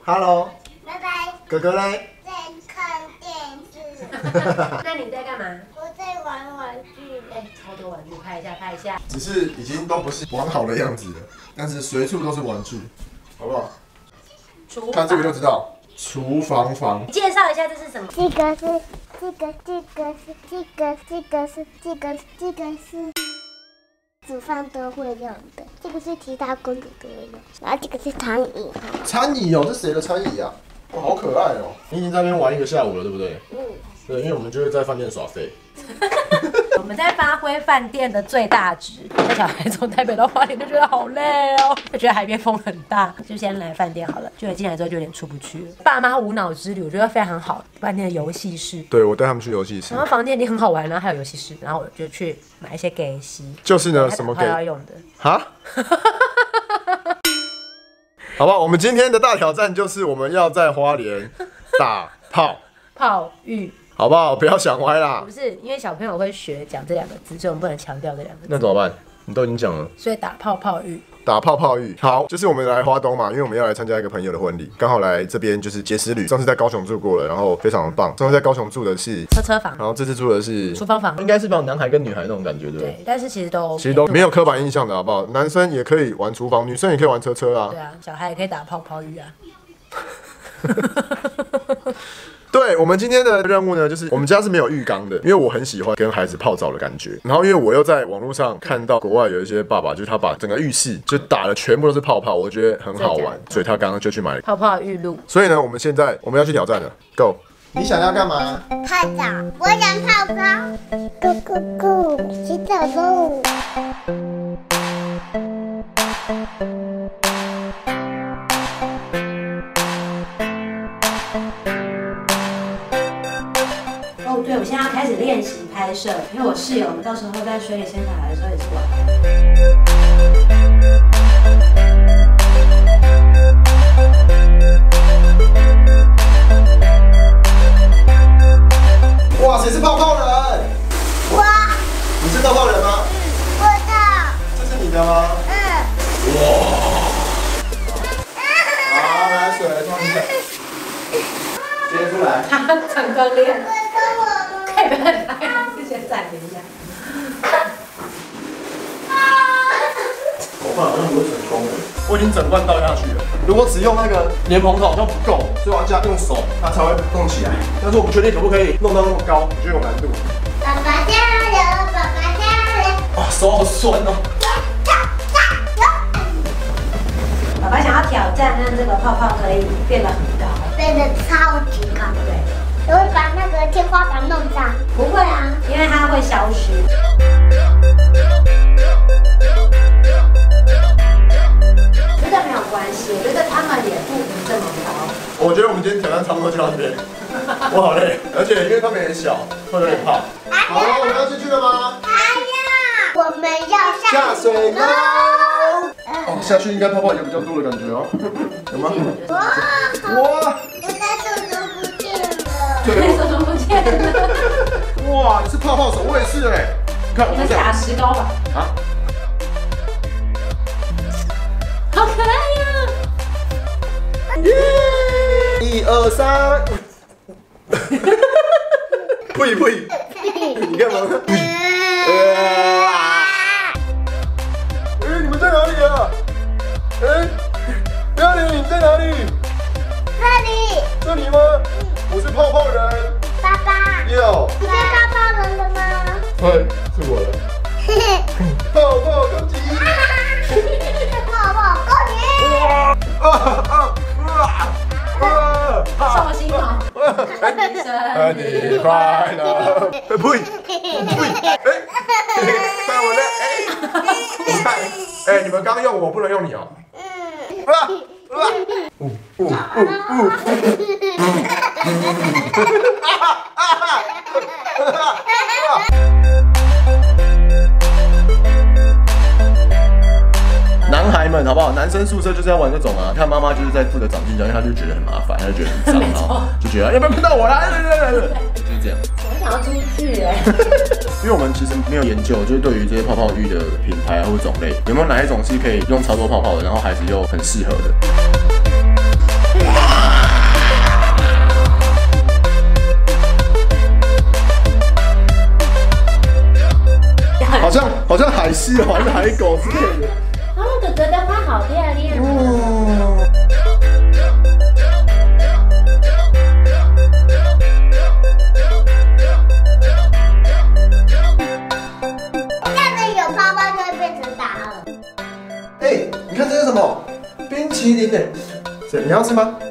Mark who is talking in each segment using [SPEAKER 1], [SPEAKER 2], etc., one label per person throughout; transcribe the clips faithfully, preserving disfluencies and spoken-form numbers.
[SPEAKER 1] Hello，
[SPEAKER 2] 拜拜。
[SPEAKER 1] 哥哥嘞？
[SPEAKER 2] 在看电视。
[SPEAKER 3] 那你在干嘛？
[SPEAKER 2] 我在玩玩具。
[SPEAKER 3] 哎，超多玩具，拍一下，拍一下。
[SPEAKER 1] 只是已经都不是完好的样子了，但是随处都是玩具，好不好？看这个就知道，厨房房。
[SPEAKER 3] 介绍一下这是什么？
[SPEAKER 2] 这个是，这个，这个是，这个，这个是，这个，这个是。煮饭都会用的，这个是其他公主都会用，然后这个是餐椅。
[SPEAKER 1] 餐椅哦，这谁的餐椅啊？哇，好可爱哦！你已经在那边玩一个下午了，对不对？嗯。对，因为我们就是在饭店耍废。
[SPEAKER 3] 我们在发挥饭店的最大值。带小孩从台北到花莲就觉得好累哦，就觉得海边风很大，就先来饭店好了。结果进来之后就有点出不去了。爸妈无脑之旅，我觉得非常好。饭店的游戏室，
[SPEAKER 1] 对我带他们去游戏室，
[SPEAKER 3] 然后房间里很好玩，然后还有游戏室，然后我就去买一些给息。
[SPEAKER 1] 就是呢，什么给
[SPEAKER 3] 要用的？
[SPEAKER 1] 哈？好吧，我们今天的大挑战就是我们要在花莲打炮
[SPEAKER 3] 泡浴。
[SPEAKER 1] 好不好？不要想歪啦。
[SPEAKER 3] 不是，因为小朋友会学讲这两个字，所以我们不能强调这两个字。
[SPEAKER 1] 那怎么办？你都已经讲了。
[SPEAKER 3] 所以打泡泡浴。
[SPEAKER 1] 打泡泡浴。好，就是我们来花东嘛，因为我们要来参加一个朋友的婚礼，刚好来这边就是结识旅。上次在高雄住过了，然后非常的棒。上次在高雄住的是
[SPEAKER 3] 车车房，
[SPEAKER 1] 然后这次住的是
[SPEAKER 3] 厨房房，
[SPEAKER 1] 应该是帮男孩跟女孩那种感觉，对不对？
[SPEAKER 3] 对，但是其实都
[SPEAKER 1] 其实都没有刻板印象的好不好？男生也可以玩厨房，女生也可以玩车车啊。
[SPEAKER 3] 对啊，小孩也可以打泡泡浴啊。
[SPEAKER 1] 对，我们今天的任务呢，就是我们家是没有浴缸的，因为我很喜欢跟孩子泡澡的感觉。然后因为我又在网络上看到国外有一些爸爸，就是他把整个浴室就打的全部都是泡泡，我觉得很好玩，所以他刚刚就去买了
[SPEAKER 3] 泡泡浴露。
[SPEAKER 1] 所以呢，我们现在我们要去挑战了 ，Go！ 你想要干嘛？
[SPEAKER 2] 泡澡，我想泡澡。Go go go， 洗澡喽！
[SPEAKER 3] 对，我现在要开始练习拍摄，因为我室友到时候在水里牵小孩的时候也是玩。
[SPEAKER 1] 哇，谁是泡泡人？
[SPEAKER 2] 我。
[SPEAKER 1] 你是泡泡人吗？
[SPEAKER 2] 我的。
[SPEAKER 1] 这是你的吗？
[SPEAKER 2] 嗯。
[SPEAKER 1] 哇！好，来水来装一下，接出来。
[SPEAKER 3] 他整个脸。可以不要这样，先暂停一下。
[SPEAKER 1] 头发好像不会成功的，我已经整罐倒下去了。如果只用那个莲蓬头就不够，所以我要加用手，它才会弄起来。但是我不确定可不可以弄到那么高，我觉得有难度。
[SPEAKER 2] 爸爸加油！爸爸加油！
[SPEAKER 1] 哦，手好酸哦。
[SPEAKER 3] 爸爸想要挑战让这个泡泡可以变得很高，
[SPEAKER 2] 变得超级高。
[SPEAKER 3] 对。
[SPEAKER 2] 我会把那个天花板弄脏。
[SPEAKER 3] 不会啊，因为它会消失。觉得没有关系，我觉得他们也不能这么高。
[SPEAKER 1] 我觉得我们今天挑战差不多就到这边，我好累，而且因为他们也小，会有点怕。好了，我们要进去了吗？
[SPEAKER 2] 哎呀，我们要
[SPEAKER 1] 下水喽！哦，下去应该泡泡也比较多的感觉哦，有吗？
[SPEAKER 2] 哇！
[SPEAKER 1] 哇！
[SPEAKER 2] 我的手都不见了。
[SPEAKER 3] 对，手都不见了。
[SPEAKER 1] 哇，你是泡泡手，我也是哎。你看
[SPEAKER 3] 我们打石膏吧。
[SPEAKER 1] 啊！
[SPEAKER 3] 好可爱呀！
[SPEAKER 1] 耶！一二三。呸呸！你干嘛？哎，你们在哪里啊？哎，哪里？你在哪里？
[SPEAKER 2] 这里。
[SPEAKER 1] 这里吗？我是泡泡人。
[SPEAKER 2] 爸爸。
[SPEAKER 1] 有。
[SPEAKER 2] 你是泡泡人的吗？
[SPEAKER 1] 对，是我的。
[SPEAKER 2] 嘿嘿。
[SPEAKER 1] 泡泡攻击。
[SPEAKER 2] 泡泡攻击。
[SPEAKER 1] 啊啊啊啊！
[SPEAKER 3] 寿星哦。
[SPEAKER 1] 生日快乐！呸！呸！哎，看我的哎！你看，哎，你们刚用我，不能用你哦。嗯。啊啊！呜呜呜呜！男孩们好不好？男生宿舍就是要玩这种啊，看妈妈就是在负责长进脚，因为他就觉得很麻烦，他就觉得很脏，然后就觉得要不要碰到我啦？就是这样。
[SPEAKER 3] 我想要出去哎。
[SPEAKER 1] 因为我们其实没有研究，就是对于这些泡泡浴的品牌或种类，有没有哪一种是可以用超多泡泡的，然后孩子又很适合的？ 西哦，还是海狗之类的。
[SPEAKER 3] 哦，哥哥的花好漂亮
[SPEAKER 1] 哦。
[SPEAKER 2] 下面有泡泡就会变成大号。
[SPEAKER 1] 哎，你看这是什么？冰淇淋呢？你要吃吗？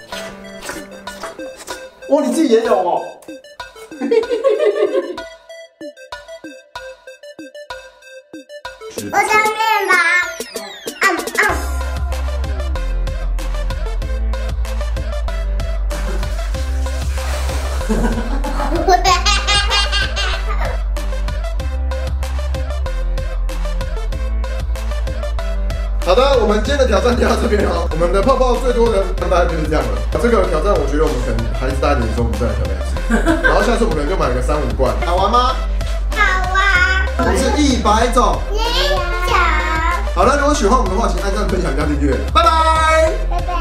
[SPEAKER 1] 哇，你自己也有哦。
[SPEAKER 2] 我想面包。嗯嗯。
[SPEAKER 1] 好的，我们今天的挑战就到这边哦。我们的泡泡最多的大概就是这样了。这个挑战我觉得我们可能孩子大一点的时候，我们再来挑战一次。然后下次我们可能就买个三五罐，好玩吗？
[SPEAKER 2] 好啊。
[SPEAKER 1] 我们是一百种。
[SPEAKER 2] 你讲。
[SPEAKER 1] 好了，如果喜欢我们的话，请按赞、分享、加订阅。拜拜。
[SPEAKER 2] 拜拜。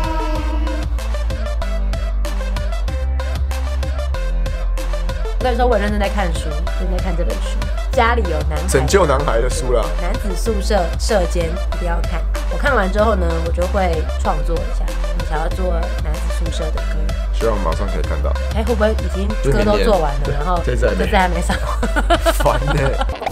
[SPEAKER 3] 我跟你说，我认真在看书，认真在看这本书。家里有男孩
[SPEAKER 1] 拯救男孩的书啦，
[SPEAKER 3] 男子宿舍舍监一定要看。我看完之后呢，我就会创作一下，我想要做男子宿舍的歌。
[SPEAKER 1] 希望马上可以看到。
[SPEAKER 3] 哎，会不会已经歌都做完了，然后
[SPEAKER 1] 这次还没
[SPEAKER 3] 这次还没上？
[SPEAKER 1] 烦呢。